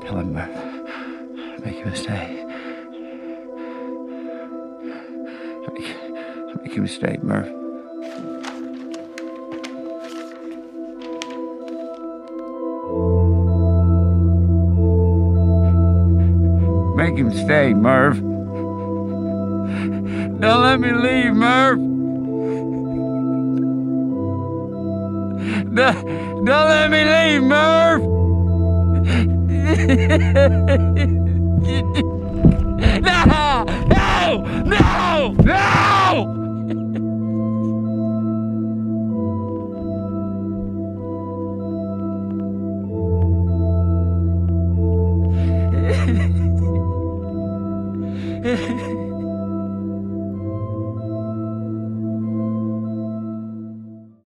Tell him, Murph. Make him stay. Make him stay, Murph. Make him stay, Murph. Don't let me leave, Murph. Don't let me leave, Murph. No! No! No! No!